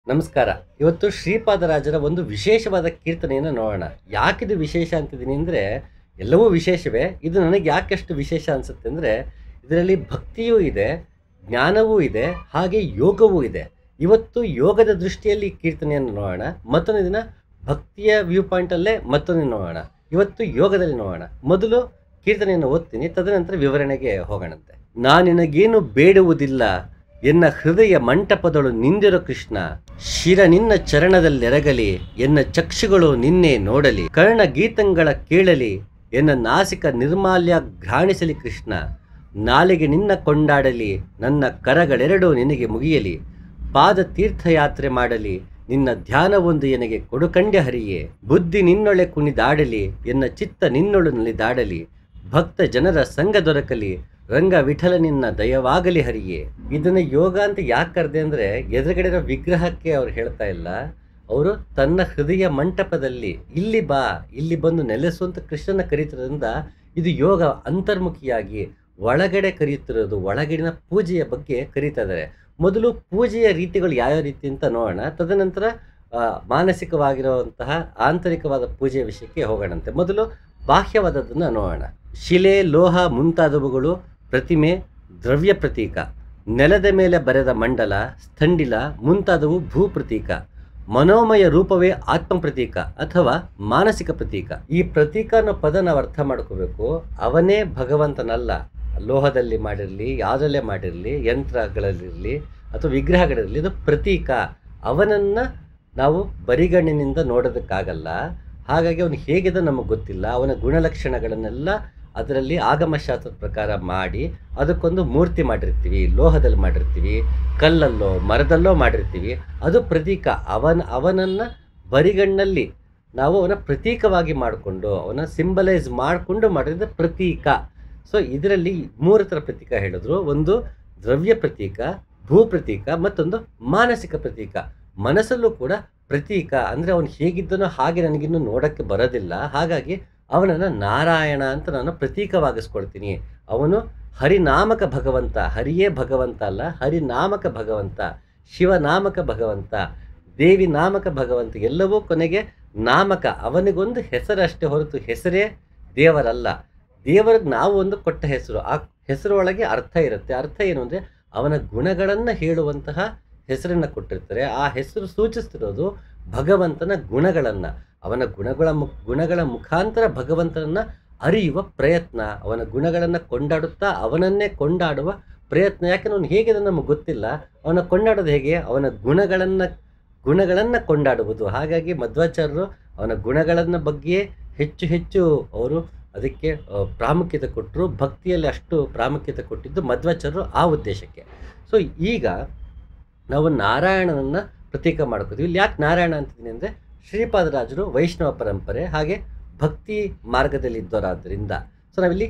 ನಮಸ್ಕಾರ. ಇವತ್ತು ಶ್ರೀಪಾದರಾಜರ ಒಂದು ವಿಶೇಷವಾದ ಕೀರ್ತನೆಯನ್ನು ನೋಡೋಣ. ಯಾಕಿದು ವಿಶೇಷ ಅಂತಿದ್ದೀನಿ ಅಂದರೆ, ಎಲ್ಲವೂ ವಿಶೇಷವೇ. ಇದು ನನಗೆ ಯಾಕಷ್ಟು ವಿಶೇಷ ಅನಿಸುತ್ತೆ ಅಂದರೆ, ಇದರಲ್ಲಿ ಭಕ್ತಿಯೂ ಇದೆ, ಜ್ಞಾನವೂ ಇದೆ, ಹಾಗೆ ಯೋಗವೂ ಇದೆ. ಇವತ್ತು ಯೋಗದ ದೃಷ್ಟಿಯಲ್ಲಿ ಈ ಕೀರ್ತನೆಯನ್ನು ನೋಡೋಣ. ಮತ್ತೊಂದು ದಿನ ಭಕ್ತಿಯ ವ್ಯೂ ಪಾಯಿಂಟಲ್ಲೇ ಮತ್ತೊಂದು ನೋಡೋಣ. ಇವತ್ತು ಯೋಗದಲ್ಲಿ ನೋಡೋಣ. ಮೊದಲು ಕೀರ್ತನೆಯನ್ನು ಓದ್ತೀನಿ, ತದನಂತರ ವಿವರಣೆಗೆ ಹೋಗೋಣಂತೆ. ನಾನಿನಗೇನು ಬೇಡುವುದಿಲ್ಲ, ಎನ್ನ ಹೃದಯ ಮಂಟಪದಳು ನಿಂದಿರೋ ಕೃಷ್ಣ. ಶಿರ ನಿನ್ನ ಚರಣದಲ್ಲೆರಗಲಿ, ಎನ್ನ ಚಕ್ಷುಗಳು ನಿನ್ನೆ ನೋಡಲಿ. ಕರ್ಣ ಗೀತಂಗಳ ಕೇಳಲಿ, ಎನ್ನ ನಾಸಿಕ ನಿರ್ಮಾಲ್ಯ ಘ್ರಾಣಿಸಲಿ ಕೃಷ್ಣ. ನಾಲಿಗೆ ನಿನ್ನ ಕೊಂಡಾಡಲಿ, ನನ್ನ ಕರಗಳೆರಡೂ ನಿನಗೆ ಮುಗಿಯಲಿ. ಪಾದ ತೀರ್ಥಯಾತ್ರೆ ಮಾಡಲಿ, ನಿನ್ನ ಧ್ಯಾನವೊಂದು ಎನಗೆ ಕೊಡುಕಂಡೆ ಹರಿಯೇ. ಬುದ್ಧಿ ನಿನ್ನೊಳೆ ಕುಣಿದಾಡಲಿ, ಎನ್ನ ಚಿತ್ತ ನಿನ್ನೊಳು ನಲಿದಾಡಲಿ. ಭಕ್ತ ಜನರ ಸಂಘ ದೊರಕಲಿ, ರಂಗ ವಿಠಲ ನಿನ್ನ ದಯವಾಗಲಿ ಹರಿಯೇ. ಇದನ್ನ ಯೋಗ ಅಂತ ಯಾಕೆ ಕರೆದೆ ಅಂದರೆ, ಎದುರುಗಡೆ ಇರೋ ವಿಗ್ರಹಕ್ಕೆ ಅವ್ರು ಹೇಳ್ತಾ ಇಲ್ಲ. ಅವರು ತನ್ನ ಹೃದಯ ಮಂಟಪದಲ್ಲಿ ಇಲ್ಲಿ ಬಾ, ಇಲ್ಲಿ ಬಂದು ನೆಲೆಸು ಅಂತ ಕೃಷ್ಣನ ಕರೀತಿರೋದ್ರಿಂದ ಇದು ಯೋಗ ಅಂತರ್ಮುಖಿಯಾಗಿ ಒಳಗಡೆ ಕರೀತಿರೋದು, ಒಳಗಡಿನ ಪೂಜೆಯ ಬಗ್ಗೆ ಕರೀತಾ ಇದ್ದಾರೆ. ಮೊದಲು ಪೂಜೆಯ ರೀತಿಗಳು ಯಾವ್ಯಾವ ರೀತಿ ಅಂತ ನೋಡೋಣ, ತದನಂತರ ಮಾನಸಿಕವಾಗಿರುವಂತಹ ಆಂತರಿಕವಾದ ಪೂಜೆಯ ವಿಷಯಕ್ಕೆ ಹೋಗೋಣಂತೆ. ಮೊದಲು ಬಾಹ್ಯವಾದದ್ದನ್ನು ನೋಡೋಣ. ಶಿಲೆ, ಲೋಹ ಮುಂತಾದವುಗಳು ಪ್ರತಿಮೆ, ದ್ರವ್ಯ ಪ್ರತೀಕ. ನೆಲದ ಮೇಲೆ ಬರೆದ ಮಂಡಲ, ಸ್ಥಂಡಿಲ ಮುಂತಾದವು ಭೂ ಪ್ರತೀಕ. ಮನೋಮಯ ರೂಪವೇ ಆತ್ಮ ಪ್ರತೀಕ ಅಥವಾ ಮಾನಸಿಕ ಪ್ರತೀಕ. ಈ ಪ್ರತೀಕ ಅನ್ನೋ ಪದ ನಾವು ಅರ್ಥ ಮಾಡ್ಕೋಬೇಕು. ಅವನೇ ಭಗವಂತನಲ್ಲ. ಲೋಹದಲ್ಲಿ ಮಾಡಿರಲಿ, ಯಾವುದರಲ್ಲೇ ಮಾಡಿರಲಿ, ಯಂತ್ರಗಳಲ್ಲಿರಲಿ ಅಥವಾ ವಿಗ್ರಹಗಳಿರಲಿ, ಇದು ಪ್ರತೀಕ. ಅವನನ್ನು ನಾವು ಬರಿಗಣ್ಣಿನಿಂದ ನೋಡೋದಕ್ಕಾಗಲ್ಲ. ಹಾಗಾಗಿ ಅವನು ಹೇಗಿದೆ ನಮಗೆ ಗೊತ್ತಿಲ್ಲ. ಅವನ ಗುಣಲಕ್ಷಣಗಳನ್ನೆಲ್ಲ ಅದರಲ್ಲಿ ಆಗಮಶಾಸ್ತ್ರದ ಪ್ರಕಾರ ಮಾಡಿ ಅದಕ್ಕೊಂದು ಮೂರ್ತಿ ಮಾಡಿರ್ತೀವಿ. ಲೋಹದಲ್ಲಿ ಮಾಡಿರ್ತೀವಿ, ಕಲ್ಲಲ್ಲೋ ಮರದಲ್ಲೋ ಮಾಡಿರ್ತೀವಿ. ಅದು ಪ್ರತೀಕ. ಅವನನ್ನು ಬರಿಗಣ್ಣಲ್ಲಿ ನಾವು ಅವನ ಪ್ರತೀಕವಾಗಿ ಮಾಡಿಕೊಂಡು, ಅವನ ಸಿಂಬಲೈಸ್ ಮಾಡಿಕೊಂಡು ಮಾಡಿದ ಪ್ರತೀಕ. ಸೊ ಇದರಲ್ಲಿ 3 ಥರ ಪ್ರತೀಕ ಹೇಳಿದ್ರು. ಒಂದು ದ್ರವ್ಯ ಪ್ರತೀಕ, ಭೂ ಪ್ರತೀಕ, ಮತ್ತೊಂದು ಮಾನಸಿಕ ಪ್ರತೀಕ. ಮನಸ್ಸಲ್ಲೂ ಕೂಡ ಪ್ರತೀಕ ಅಂದರೆ ಅವನು ಹೇಗಿದ್ದನೋ ಹಾಗೆ ನನಗಿನ್ನೂ ನೋಡೋಕ್ಕೆ ಬರೋದಿಲ್ಲ. ಹಾಗಾಗಿ ಅವನನ್ನು ನಾರಾಯಣ ಅಂತ ನಾನು ಪ್ರತೀಕವಾಗಿಸ್ಕೊಳ್ತೀನಿ. ಅವನು ಹರಿನಾಮಕ ಭಗವಂತ. ಹರಿಯೇ ಭಗವಂತ ಅಲ್ಲ, ಹರಿನಾಮಕ ಭಗವಂತ, ಶಿವನಾಮಕ ಭಗವಂತ, ದೇವಿ ನಾಮಕ ಭಗವಂತ. ಎಲ್ಲವೂ ಕೊನೆಗೆ ನಾಮಕ. ಅವನಿಗೊಂದು ಹೆಸರಷ್ಟೇ ಹೊರತು ಹೆಸರೇ ದೇವರಲ್ಲ. ದೇವರಿಗೆ ನಾವು ಒಂದು ಕೊಟ್ಟ ಹೆಸರು. ಆ ಹೆಸರೊಳಗೆ ಅರ್ಥ ಇರುತ್ತೆ. ಅರ್ಥ ಏನು ಅಂದರೆ, ಅವನ ಗುಣಗಳನ್ನು ಹೇಳುವಂತಹ ಹೆಸರನ್ನು ಕೊಟ್ಟಿರ್ತಾರೆ. ಆ ಹೆಸರು ಸೂಚಿಸ್ತಿರೋದು ಭಗವಂತನ ಗುಣಗಳನ್ನು. ಅವನ ಗುಣಗಳ ಮುಖಾಂತರ ಭಗವಂತನನ್ನು ಅರಿಯುವ ಪ್ರಯತ್ನ. ಅವನ ಗುಣಗಳನ್ನು ಕೊಂಡಾಡುತ್ತಾ ಅವನನ್ನೇ ಕೊಂಡಾಡುವ ಪ್ರಯತ್ನ. ಯಾಕೆಂದ್ರೆ ಅವನು ಹೇಗಿದೆ ನಮಗೆ ಗೊತ್ತಿಲ್ಲ. ಅವನ ಕೊಂಡಾಡೋದು ಹೇಗೆ? ಅವನ ಗುಣಗಳನ್ನು ಕೊಂಡಾಡುವುದು. ಹಾಗಾಗಿ ಮಧ್ವಾಚಾರ್ಯರು ಅವನ ಗುಣಗಳನ್ನು ಬಗ್ಗೆ ಹೆಚ್ಚು ಅವರು ಅದಕ್ಕೆ ಪ್ರಾಮುಖ್ಯತೆ ಕೊಟ್ಟರು. ಭಕ್ತಿಯಲ್ಲಿ ಅಷ್ಟು ಪ್ರಾಮುಖ್ಯತೆ ಕೊಟ್ಟಿದ್ದು ಮಧ್ವಾಚಾರ್ಯರು ಆ ಉದ್ದೇಶಕ್ಕೆ. ಸೊ ಈಗ ನಾವು ನಾರಾಯಣನನ್ನು ಪ್ರತೀಕ ಮಾಡ್ಕೋತೀವಿ. ಇಲ್ಲಿ ಯಾಕೆ ನಾರಾಯಣ ಅಂತಿದ್ದೀನಿ ಅಂದರೆ, ಶ್ರೀಪಾದರಾಜರು ವೈಷ್ಣವ ಪರಂಪರೆ ಹಾಗೆ ಭಕ್ತಿ ಮಾರ್ಗದಲ್ಲಿದ್ದವರಾದ್ದರಿಂದ. ಸೊ ನಾವಿಲ್ಲಿ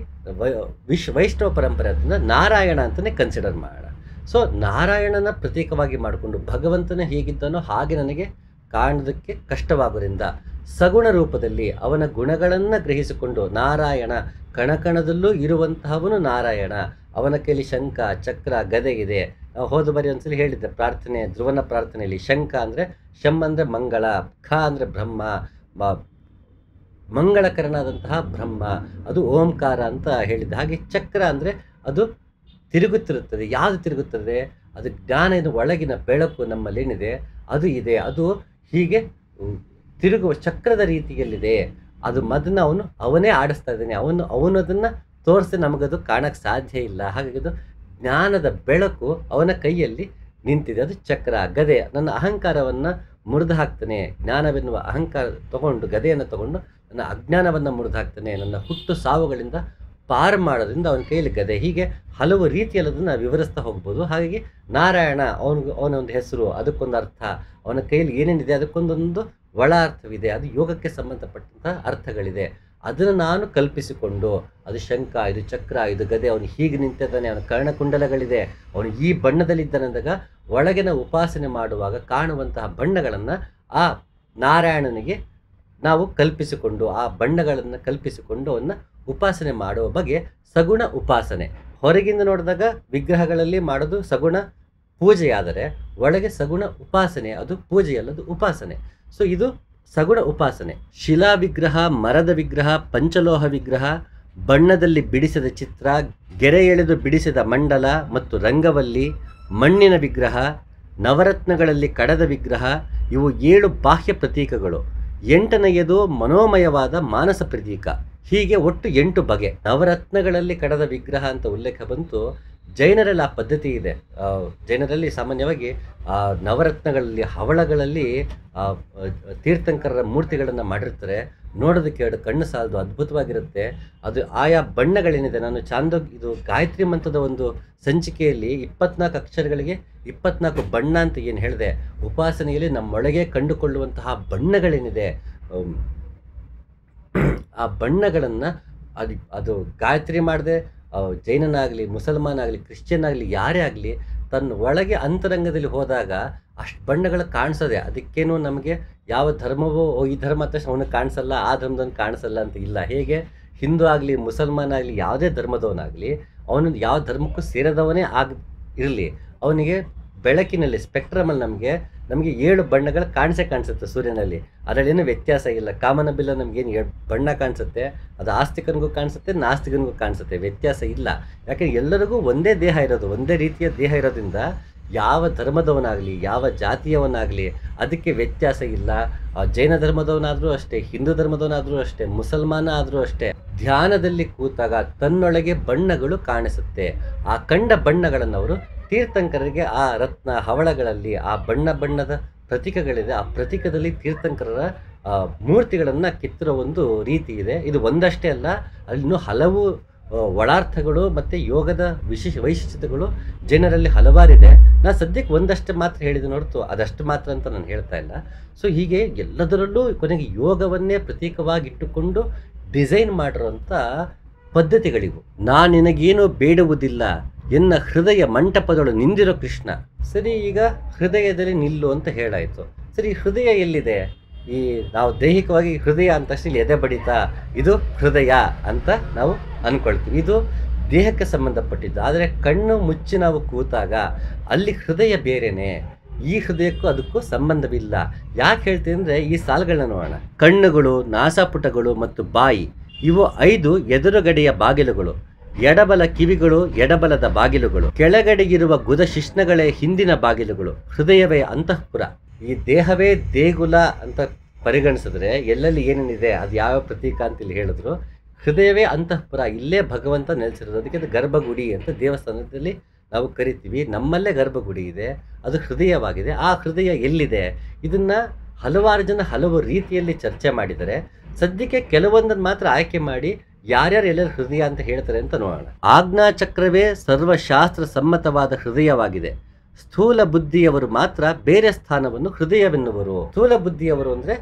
ವೈಷ್ಣವ ಪರಂಪರೆ ಆದ್ದರಿಂದ ನಾರಾಯಣ ಅಂತಲೇ ಕನ್ಸಿಡರ್ ಮಾಡೋಣ. ಸೊ ನಾರಾಯಣನ ಪ್ರತೀಕವಾಗಿ ಮಾಡಿಕೊಂಡು ಭಗವಂತನ ಹೇಗಿದ್ದಾನೋ ಹಾಗೆ ನನಗೆ ಕಾಣೋದಕ್ಕೆ ಕಷ್ಟವಾಗೋದ್ರಿಂದ ಸಗುಣ ರೂಪದಲ್ಲಿ ಅವನ ಗುಣಗಳನ್ನು ಗ್ರಹಿಸಿಕೊಂಡು ನಾರಾಯಣ, ಕಣಕಣದಲ್ಲೂ ಇರುವಂತಹವನು ನಾರಾಯಣ. ಅವನ ಕೈಲಿ ಶಂಖ, ಚಕ್ರ, ಗದೆ ಇದೆ. ಹೋದ ಬಾರಿ ಒಂದ್ಸಲಿ ಹೇಳಿದ್ದೆ ಪ್ರಾರ್ಥನೆ, ಧ್ರುವನ ಪ್ರಾರ್ಥನೆಯಲ್ಲಿ ಶಂಖ ಅಂದರೆ ಶಂ ಅಂದರೆ ಮಂಗಳ, ಖ ಅಂದರೆ ಬ್ರಹ್ಮ, ಮಂಗಳಕರನಾದಂತಹ ಬ್ರಹ್ಮ, ಅದು ಓಂಕಾರ ಅಂತ ಹೇಳಿದ್ದೆ. ಹಾಗೆ ಚಕ್ರ ಅಂದರೆ ಅದು ತಿರುಗುತ್ತಿರುತ್ತದೆ. ಯಾವುದು ತಿರುಗುತ್ತದೆ? ಅದು ಜ್ಞಾನದ ಒಳಗಿನ ಬೆಳಕು ನಮ್ಮಲ್ಲೇನಿದೆ ಅದು ಇದೆ. ಅದು ಹೀಗೆ ತಿರುಗುವ ಚಕ್ರದ ರೀತಿಯಲ್ಲಿದೆ. ಅದು ಮೊದಲು ಅವನೇ ಆಡಿಸ್ತಾ ಇದ್ದಾನೆ. ಅವನು ಅದನ್ನು ತೋರಿಸಿ ನಮಗದು ಕಾಣಕ್ಕೆ ಸಾಧ್ಯ ಇಲ್ಲ. ಹಾಗಾಗಿ ಅದು ಜ್ಞಾನದ ಬೆಳಕು ಅವನ ಕೈಯಲ್ಲಿ ನಿಂತಿದೆ. ಅದು ಚಕ್ರ. ಗದೆ ನನ್ನ ಅಹಂಕಾರವನ್ನು ಮುರಿದು ಹಾಕ್ತಾನೆ. ಜ್ಞಾನವೆನ್ನುವ ಅಹಂಕಾರ ತಗೊಂಡು, ಗದೆಯನ್ನು ತಗೊಂಡು ನನ್ನ ಅಜ್ಞಾನವನ್ನು ಮುರಿದು ಹಾಕ್ತಾನೆ. ನನ್ನ ಹುಟ್ಟು ಸಾವುಗಳಿಂದ ಪಾರು ಮಾಡೋದ್ರಿಂದ ಅವನ ಕೈಯಲ್ಲಿ ಗದೆ. ಹೀಗೆ ಹಲವು ರೀತಿಯಲ್ಲಿ ಅದನ್ನು ವಿವರಿಸ್ತಾ ಹೋಗ್ಬೋದು. ಹಾಗಾಗಿ ನಾರಾಯಣ ಅವನೊಂದು ಹೆಸರು, ಅದಕ್ಕೊಂದು ಅರ್ಥ. ಅವನ ಕೈಯಲ್ಲಿ ಏನೇನಿದೆ ಅದಕ್ಕೊಂದೊಂದು ಒಳ ಅರ್ಥವಿದೆ. ಅದು ಯೋಗಕ್ಕೆ ಸಂಬಂಧಪಟ್ಟಂತಹ ಅರ್ಥಗಳಿದೆ. ಅದನ್ನು ನಾನು ಕಲ್ಪಿಸಿಕೊಂಡು, ಅದು ಶಂಖ, ಇದು ಚಕ್ರ, ಇದು ಗದೆ, ಅವನು ಹೀಗೆ ನಿಂತಿದ್ದಾನೆ, ಅವನ ಕರ್ಣಕುಂಡಲಗಳಿದೆ, ಅವನು ಈ ಬಣ್ಣದಲ್ಲಿದ್ದಾನೆ ಅಂದಾಗ ಒಳಗಿನ ಉಪಾಸನೆ ಮಾಡುವಾಗ ಕಾಣುವಂತಹ ಬಣ್ಣಗಳನ್ನು ಆ ನಾರಾಯಣನಿಗೆ ನಾವು ಕಲ್ಪಿಸಿಕೊಂಡು, ಆ ಬಣ್ಣಗಳನ್ನು ಕಲ್ಪಿಸಿಕೊಂಡು ಅವನ್ನ ಉಪಾಸನೆ ಮಾಡುವ ಬಗೆ ಸಗುಣ ಉಪಾಸನೆ. ಹೊರಗಿಂದ ನೋಡಿದಾಗ ವಿಗ್ರಹಗಳಲ್ಲಿ ಮಾಡೋದು ಸಗುಣ ಪೂಜೆಯಾದರೆ ಒಳಗೆ ಸಗುಣ ಉಪಾಸನೆ, ಅದು ಪೂಜೆಯಲ್ಲದು ಉಪಾಸನೆ. ಸೊ ಇದು ಸಗುಣ ಉಪಾಸನೆ. ಶಿಲಾ ವಿಗ್ರಹ, ಮರದ ವಿಗ್ರಹ, ಪಂಚಲೋಹ ವಿಗ್ರಹ, ಬಣ್ಣದಲ್ಲಿ ಬಿಡಿಸಿದ ಚಿತ್ರ, ಗೆರೆ ಎಳೆದು ಬಿಡಿಸಿದ ಮಂಡಲ ಮತ್ತು ರಂಗವಲ್ಲಿ, ಮಣ್ಣಿನ ವಿಗ್ರಹ, ನವರತ್ನಗಳಲ್ಲಿ ಕಡದ ವಿಗ್ರಹ, ಇವು 7 ಬಾಹ್ಯ ಪ್ರತೀಕಗಳು. 8ನೆಯದು ಮನೋಮಯವಾದ ಮಾನಸ ಪ್ರತೀಕ. ಹೀಗೆ ಒಟ್ಟು 8 ಬಗೆ. ನವರತ್ನಗಳಲ್ಲಿ ಕಡದ ವಿಗ್ರಹ ಅಂತ ಉಲ್ಲೇಖ ಬಂತು. ಜೈನರಲ್ಲಿ ಆ ಪದ್ಧತಿ ಇದೆ. ಜೈನರಲ್ಲಿ ಸಾಮಾನ್ಯವಾಗಿ ನವರತ್ನಗಳಲ್ಲಿ, ಹವಳಗಳಲ್ಲಿ ತೀರ್ಥಂಕರರ ಮೂರ್ತಿಗಳನ್ನು ಮಾಡಿರ್ತಾರೆ. ನೋಡೋದಕ್ಕೆ 2 ಕಣ್ಣು ಸಾಲದು, ಅದ್ಭುತವಾಗಿರುತ್ತೆ. ಅದು ಆಯಾ ಬಣ್ಣಗಳೇನಿದೆ, ನಾನು ಇದು ಗಾಯತ್ರಿ ಮಂತ್ರದ ಒಂದು ಸಂಚಿಕೆಯಲ್ಲಿ 24 ಅಕ್ಷರಗಳಿಗೆ 24 ಬಣ್ಣ ಅಂತ ಏನು ಹೇಳಿದೆ, ಉಪಾಸನೆಯಲ್ಲಿ ನಮ್ಮೊಳಗೆ ಕಂಡುಕೊಳ್ಳುವಂತಹ ಬಣ್ಣಗಳೇನಿದೆ, ಆ ಬಣ್ಣಗಳನ್ನು ಅದು ಗಾಯತ್ರಿ ಮಾಡದೆ ಜೈನನಾಗಲಿ, ಮುಸಲ್ಮಾನಾಗಲಿ, ಕ್ರಿಶ್ಚಿಯನ್ ಆಗಲಿ, ಯಾರೇ ಆಗಲಿ ತನ್ನ ಒಳಗೆ ಅಂತರಂಗದಲ್ಲಿ ಹೋದಾಗ ಅಷ್ಟು ಬಣ್ಣಗಳು ಕಾಣಿಸೋದೆ. ಅದಕ್ಕೇನು ನಮಗೆ ಯಾವ ಧರ್ಮವೋ ಈ ಧರ್ಮ ಅಂತ ಅವನಿಗೆ ಕಾಣಿಸಲ್ಲ, ಆ ಧರ್ಮದವನು ಕಾಣಿಸಲ್ಲ ಅಂತ ಇಲ್ಲ. ಹೇಗೆ ಹಿಂದೂ ಆಗಲಿ, ಮುಸಲ್ಮಾನ ಆಗಲಿ, ಯಾವುದೇ ಧರ್ಮದವನಾಗಲಿ, ಅವನು ಯಾವ ಧರ್ಮಕ್ಕೂ ಸೇರಿದವನೇ ಇರಲಿ, ಅವನಿಗೆ ಬೆಳಕಿನಲ್ಲಿ ಸ್ಪೆಕ್ಟ್ರಮಲ್ಲಿ ನಮಗೆ 7 ಬಣ್ಣಗಳು ಕಾಣಿಸುತ್ತೆ ಸೂರ್ಯನಲ್ಲಿ. ಅದರಲ್ಲೇನು ವ್ಯತ್ಯಾಸ ಇಲ್ಲ. ಕಾಮನಬಿಲ್ಲ ನಮಗೇನು 7 ಬಣ್ಣ ಕಾಣಿಸುತ್ತೆ, ಅದು ಆಸ್ತಿಕನಿಗೂ ಕಾಣಿಸುತ್ತೆ, ನಾಸ್ತಿಕನಿಗೂ ಕಾಣಿಸುತ್ತೆ, ವ್ಯತ್ಯಾಸ ಇಲ್ಲ. ಯಾಕೆಂದರೆ ಎಲ್ಲರಿಗೂ ಒಂದೇ ದೇಹ ಇರೋದು, ಒಂದೇ ರೀತಿಯ ದೇಹ ಇರೋದ್ರಿಂದ ಯಾವ ಧರ್ಮದವನಾಗಲಿ, ಯಾವ ಜಾತಿಯವನಾಗಲಿ ಅದಕ್ಕೆ ವ್ಯತ್ಯಾಸ ಇಲ್ಲ. ಜೈನ ಧರ್ಮದವನಾದರೂ ಅಷ್ಟೇ, ಹಿಂದೂ ಧರ್ಮದವನಾದರೂ ಅಷ್ಟೇ, ಮುಸಲ್ಮಾನ ಆದರೂ ಅಷ್ಟೇ, ಧ್ಯಾನದಲ್ಲಿ ಕೂತಾಗ ತನ್ನೊಳಗೆ ಬಣ್ಣಗಳು ಕಾಣಿಸುತ್ತೆ. ಆ ಕಂಡ ಬಣ್ಣಗಳನ್ನು ಅವರು ತೀರ್ಥಂಕರರಿಗೆ ಆ ರತ್ನ ಹವಳಗಳಲ್ಲಿ ಆ ಬಣ್ಣದ ಪ್ರತೀಕಗಳಿದೆ, ಆ ಪ್ರತೀಕದಲ್ಲಿ ತೀರ್ಥಂಕರರ ಮೂರ್ತಿಗಳನ್ನು ಕೆತ್ತಿರೋ ಒಂದು ರೀತಿ ಇದೆ. ಇದು ಒಂದಷ್ಟೇ ಅಲ್ಲ, ಅಲ್ಲಿನ್ನೂ ಹಲವು ಒಳಾರ್ಥಗಳು ಮತ್ತು ಯೋಗದ ವೈಶಿಷ್ಟ್ಯತೆಗಳು ಜೈನರಲ್ಲಿ ಹಲವಾರಿದೆ. ನಾನು ಸದ್ಯಕ್ಕೆ ಒಂದಷ್ಟು ಮಾತ್ರ ಹೇಳಿದೆ ಹೊರತು ಅದಷ್ಟು ಮಾತ್ರ ಅಂತ ನಾನು ಹೇಳ್ತಾ ಇಲ್ಲ. ಸೊ ಹೀಗೆ ಎಲ್ಲದರಲ್ಲೂ ಕೊನೆಗೆ ಯೋಗವನ್ನೇ ಪ್ರತೀಕವಾಗಿಟ್ಟುಕೊಂಡು ಡಿಸೈನ್ ಮಾಡಿರೋಂಥ ಪದ್ಧತಿಗಳಿವು. ನಿನಗೇನೂ ಬೇಡುವುದಿಲ್ಲ, ಎನ್ನ ಹೃದಯ ಮಂಟಪದೊಳು ನಿಂದಿರೋ ಕೃಷ್ಣ. ಸರಿ, ಈಗ ಹೃದಯದಲ್ಲಿ ನಿಲ್ಲು ಅಂತ ಹೇಳಾಯಿತು. ಸರಿ, ಹೃದಯ ಎಲ್ಲಿದೆ? ಈ ನಾವು ದೈಹಿಕವಾಗಿ ಹೃದಯ ಅಂತಷ್ಟು ಇಲ್ಲಿ ಎದೆ ಬಡಿತ, ಇದು ಹೃದಯ ಅಂತ ನಾವು ಅಂದ್ಕೊಳ್ತೀವಿ. ಇದು ದೇಹಕ್ಕೆ ಸಂಬಂಧಪಟ್ಟಿದ್ದು. ಆದರೆ ಕಣ್ಣು ಮುಚ್ಚಿ ನಾವು ಕೂತಾಗ ಅಲ್ಲಿ ಹೃದಯ ಬೇರೆಯೇ. ಈ ಹೃದಯಕ್ಕೂ ಅದಕ್ಕೂ ಸಂಬಂಧವಿಲ್ಲ. ಯಾಕೆ ಹೇಳ್ತೀನಿ ಅಂದರೆ, ಈ ಸಾಲುಗಳನ್ನ ನೋಡೋಣ. ಕಣ್ಣುಗಳು, ನಾಸಾಪುಟಗಳು ಮತ್ತು ಬಾಯಿ, ಇವು 5 ಎದುರುಗಡೆಯ ಬಾಗಿಲುಗಳು. ಎಡಬಲ ಕಿವಿಗಳು ಎಡಬಲದ ಬಾಗಿಲುಗಳು. ಕೆಳಗಡೆಗಿರುವ ಗುದ ಶಿಶ್ನಗಳೇ ಹಿಂದಿನ ಬಾಗಿಲುಗಳು. ಹೃದಯವೇ ಅಂತಃಪುರ. ಈ ದೇಹವೇ ದೇಗುಲ ಅಂತ ಪರಿಗಣಿಸಿದ್ರೆ ಎಲ್ಲೆಲ್ಲಿ ಏನೇನಿದೆ ಅದು ಯಾವ ಪ್ರತೀಕ ಅಂತ ಇಲ್ಲಿ ಹೇಳಿದ್ರು. ಹೃದಯವೇ ಅಂತಃಪುರ, ಇಲ್ಲೇ ಭಗವಂತ ನೆಲೆಸಿರೋದು. ಅದಕ್ಕೆ ಅದು ಗರ್ಭಗುಡಿ ಅಂತ ದೇವಸ್ಥಾನದಲ್ಲಿ ನಾವು ಕರಿತೀವಿ. ನಮ್ಮಲ್ಲೇ ಗರ್ಭಗುಡಿ ಇದೆ, ಅದು ಹೃದಯವಾಗಿದೆ. ಆ ಹೃದಯ ಎಲ್ಲಿದೆ? ಇದನ್ನು ಹಲವಾರು ಜನ ಹಲವು ರೀತಿಯಲ್ಲಿ ಚರ್ಚೆ ಮಾಡಿದ್ದಾರೆ. ಸದ್ಯಕ್ಕೆ ಕೆಲವೊಂದನ್ನು ಮಾತ್ರ ಆಯ್ಕೆ ಮಾಡಿ ಯಾರ್ಯಾರು ಎಲ್ಲೆಲ್ಲಿ ಹೃದಯ ಅಂತ ಹೇಳ್ತಾರೆ ಅಂತ ನೋಡೋಣ. ಆಜ್ಞಾಚಕ್ರವೇ ಸರ್ವಶಾಸ್ತ್ರ ಸಮ್ಮತವಾದ ಹೃದಯವಾಗಿದೆ. ಸ್ಥೂಲ ಬುದ್ಧಿಯವರು ಮಾತ್ರ ಬೇರೆ ಸ್ಥಾನವನ್ನು ಹೃದಯವೆನ್ನುವರು. ಸ್ಥೂಲ ಬುದ್ಧಿಯವರು ಅಂದರೆ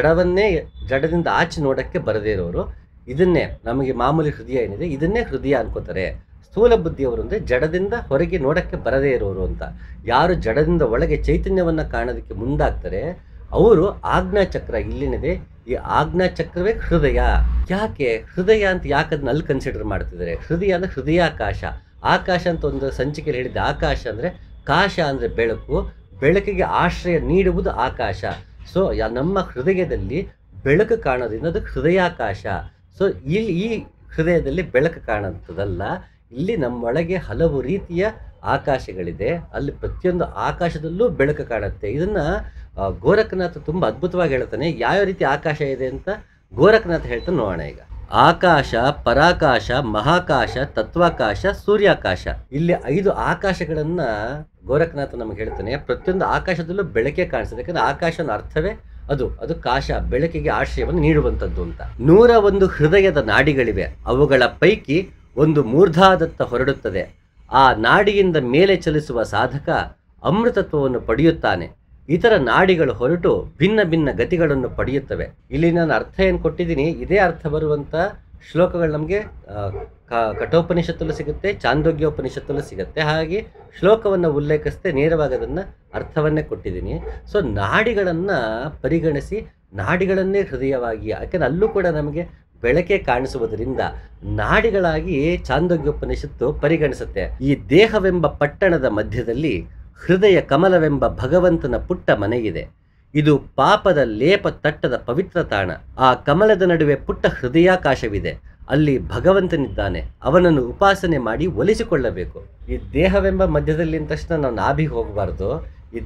ಜಡದಿಂದ ಆಚೆ ನೋಡಕ್ಕೆ ಬರದೇ ಇರೋರು. ಇದನ್ನೇ ನಮಗೆ ಮಾಮೂಲಿ ಹೃದಯ ಏನಿದೆ ಇದನ್ನೇ ಹೃದಯ ಅನ್ಕೋತಾರೆ. ಸ್ಥೂಲ ಬುದ್ಧಿಯವರು ಅಂದರೆ ಜಡದಿಂದ ಹೊರಗೆ ನೋಡಕ್ಕೆ ಬರದೇ ಇರೋರು ಅಂತ. ಯಾರು ಜಡದಿಂದ ಒಳಗೆ ಚೈತನ್ಯವನ್ನು ಕಾಣೋದಕ್ಕೆ ಮುಂದಾಗ್ತಾರೆ ಅವರು ಆಜ್ಞಾಚಕ್ರ ಇಲ್ಲೇನಿದೆ, ಈ ಆಜ್ಞಾಚಕ್ರವೇ ಹೃದಯ. ಯಾಕೆ ಹೃದಯ ಅಂತ ಅದನ್ನ ಅಲ್ಲಿ ಕನ್ಸಿಡರ್ ಮಾಡ್ತಿದ್ದಾರೆ? ಹೃದಯ ಅಂದರೆ ಹೃದಯಾಕಾಶ. ಆಕಾಶ ಅಂತ ಒಂದು ಸಂಚಿಕೆಯಲ್ಲಿ ಹೇಳಿದ್ದೆ. ಆಕಾಶ ಅಂದರೆ ಕಾಶ ಅಂದರೆ ಬೆಳಕು, ಬೆಳಕಿಗೆ ಆಶ್ರಯ ನೀಡುವುದು ಆಕಾಶ. ಸೊ ನಮ್ಮ ಹೃದಯದಲ್ಲಿ ಬೆಳಕು ಕಾಣೋದ್ರಿಂದ ಅದು ಹೃದಯಾಕಾಶ. ಸೊ ಈ ಹೃದಯದಲ್ಲಿ ಬೆಳಕು ಕಾಣೋಂಥದ್ದಲ್ಲ, ಇಲ್ಲಿ ನಮ್ಮೊಳಗೆ ಹಲವು ರೀತಿಯ ಆಕಾಶಗಳಿದೆ. ಅಲ್ಲಿ ಪ್ರತಿಯೊಂದು ಆಕಾಶದಲ್ಲೂ ಬೆಳಕು ಕಾಣುತ್ತೆ. ಇದನ್ನು ಗೋರಖನಾಥ ತುಂಬ ಅದ್ಭುತವಾಗಿ ಹೇಳ್ತಾನೆ. ಯಾವ ರೀತಿ ಆಕಾಶ ಇದೆ ಅಂತ ಗೋರಖನಾಥ ಹೇಳ್ತಾನೆ ನೋಡೋಣ. ಈಗ ಆಕಾಶ, ಪರಾಕಾಶ, ಮಹಾಕಾಶ, ತತ್ವಾಕಾಶ, ಸೂರ್ಯಾಕಾಶ, ಇಲ್ಲಿ 5 ಆಕಾಶಗಳನ್ನ ಗೋರಖನಾಥ ನಮಗೆ ಹೇಳ್ತಾನೆ. ಪ್ರತಿಯೊಂದು ಆಕಾಶದಲ್ಲೂ ಬೆಳಕೆ ಕಾಣಿಸ್ತದೆ. ಯಾಕಂದ್ರೆ ಆಕಾಶನ ಅರ್ಥವೇ ಅದು ಕಾಶ, ಬೆಳಕಿಗೆ ಆಶ್ರಯವನ್ನು ನೀಡುವಂಥದ್ದು ಅಂತ. 101 ಹೃದಯದ ನಾಡಿಗಳಿವೆ. ಅವುಗಳ ಪೈಕಿ ಒಂದು ಮೂರ್ಧಾದತ್ತ ಹೊರಡುತ್ತದೆ. ಆ ನಾಡಿಯಿಂದ ಮೇಲೆ ಚಲಿಸುವ ಸಾಧಕ ಅಮೃತತ್ವವನ್ನು ಪಡೆಯುತ್ತಾನೆ. ಇತರ ನಾಡಿಗಳು ಹೊರಟು ಭಿನ್ನ ಭಿನ್ನ ಗತಿಗಳನ್ನು ಪಡೆಯುತ್ತವೆ. ಇಲ್ಲಿ ನಾನು ಅರ್ಥ ಏನು ಕೊಟ್ಟಿದ್ದೀನಿ, ಇದೇ ಅರ್ಥ ಬರುವಂಥ ಶ್ಲೋಕಗಳು ನಮಗೆ ಕಠೋಪನಿಷತ್ತಲ್ಲೂ ಸಿಗುತ್ತೆ, ಚಾಂದೋಗ್ಯೋಪನಿಷತ್ತಲ್ಲೂ ಸಿಗುತ್ತೆ. ಹಾಗೆ ಶ್ಲೋಕವನ್ನು ಉಲ್ಲೇಖಿಸದೆ ನೇರವಾಗಿ ಅದನ್ನು ಅರ್ಥವನ್ನೇ ಕೊಟ್ಟಿದ್ದೀನಿ. ಸೊ ನಾಡಿಗಳನ್ನು ಪರಿಗಣಿಸಿ ನಾಡಿಗಳನ್ನೇ ಹೃದಯವಾಗಿ, ಯಾಕೆಂದರೆ ಅಲ್ಲೂ ಕೂಡ ನಮಗೆ ಬೆಳಕೆ ಕಾಣಿಸುವುದರಿಂದ ನಾಡಿಗಳಾಗಿ ಚಾಂದೋಗ್ಯೋಪನಿಷತ್ತು ಪರಿಗಣಿಸುತ್ತೆ. ಈ ದೇಹವೆಂಬ ಪಟ್ಟಣದ ಮಧ್ಯದಲ್ಲಿ ಹೃದಯ ಕಮಲವೆಂಬ ಭಗವಂತನ ಪುಟ್ಟ ಮನೆಗಿದೆ. ಇದು ಪಾಪದ ಲೇಪ ತಟ್ಟದ ಪವಿತ್ರ ತಾಣ. ಆ ಕಮಲದ ನಡುವೆ ಪುಟ್ಟ ಹೃದಯಾಕಾಶವಿದೆ. ಅಲ್ಲಿ ಭಗವಂತನಿದ್ದಾನೆ. ಅವನನ್ನು ಉಪಾಸನೆ ಮಾಡಿ ಒಲಿಸಿಕೊಳ್ಳಬೇಕು. ಈ ದೇಹವೆಂಬ ಮಧ್ಯದಲ್ಲಿ ಅಂದ ತಕ್ಷಣ ನಾವು ನಾಭಿಗೆ ಹೋಗಬಾರ್ದು. ಈ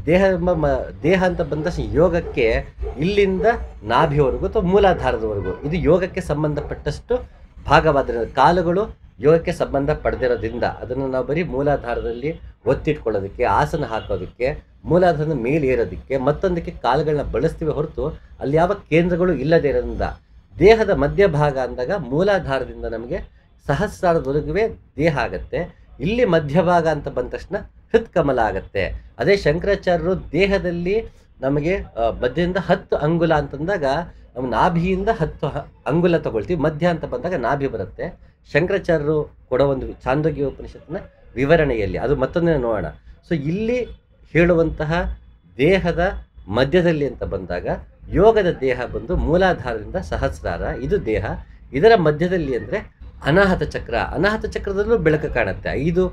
ದೇಹ ಅಂತ ಬಂದ ತಕ್ಷಣ ಯೋಗಕ್ಕೆ ಇಲ್ಲಿಂದ ನಾಭಿವರೆಗೂ ಅಥವಾ ಮೂಲಾಧಾರದವರೆಗೂ ಇದು ಯೋಗಕ್ಕೆ ಸಂಬಂಧಪಟ್ಟಷ್ಟು ಭಾಗವಾದ ಕಾಲುಗಳು ಯೋಗಕ್ಕೆ ಸಂಬಂಧ ಪಡೆದಿರೋದ್ರಿಂದ ಅದನ್ನು ನಾವು ಬರೀ ಮೂಲಾಧಾರದಲ್ಲಿ ಒತ್ತಿಟ್ಕೊಳ್ಳೋದಕ್ಕೆ, ಆಸನ ಹಾಕೋದಕ್ಕೆ, ಮೂಲಾಧಾರದ ಮೇಲೆ ಏರೋದಕ್ಕೆ, ಮತ್ತೊಂದಕ್ಕೆ ಕಾಲುಗಳನ್ನ ಬಳಸ್ತೀವಿ ಹೊರತು ಅಲ್ಲಿ ಯಾವ ಕೇಂದ್ರಗಳು ಇಲ್ಲದೇ ಇರೋದ್ರಿಂದ ದೇಹದ ಮಧ್ಯಭಾಗ ಅಂದಾಗ ಮೂಲಾಧಾರದಿಂದ ನಮಗೆ ಸಹಸ್ರಾರದವರೆಗೂ ದೇಹ ಆಗತ್ತೆ. ಇಲ್ಲಿ ಮಧ್ಯಭಾಗ ಅಂತ ಬಂದ ತಕ್ಷಣ ಹೃತ್ಕಮಲ ಆಗತ್ತೆ. ಅದೇ ಶಂಕರಾಚಾರ್ಯರು ದೇಹದಲ್ಲಿ ನಮಗೆ ಮಧ್ಯದಿಂದ 10 ಅಂಗುಲ ಅಂತಂದಾಗ ನಾವು ನಾಭಿಯಿಂದ 10 ಅಂಗುಲ ತಗೊಳ್ತೀವಿ. ಮಧ್ಯ ಅಂತ ಬಂದಾಗ ನಾಭಿ ಬರುತ್ತೆ. ಶಂಕರಾಚಾರ್ಯರು ಕೊಡೋ ಒಂದು ಛಾಂದೋಗ್ಯ ಉಪನಿಷತ್ತಿನ ವಿವರಣೆಯಲ್ಲಿ ಅದು ಮತ್ತೊಂದೇ ನೋಡೋಣ. ಸೊ ಇಲ್ಲಿ ಹೇಳುವಂತಹ ದೇಹದ ಮಧ್ಯದಲ್ಲಿ ಅಂತ ಬಂದಾಗ ಯೋಗದ ದೇಹ ಬಂದು ಮೂಲಾಧಾರದಿಂದ ಸಹಸ್ರಾರ, ಇದು ದೇಹ. ಇದರ ಮಧ್ಯದಲ್ಲಿ ಅಂದರೆ ಅನಾಹತ ಚಕ್ರ. ಅನಾಹತ ಚಕ್ರದಲ್ಲೂ ಬೆಳಕು ಕಾಣುತ್ತೆ. 5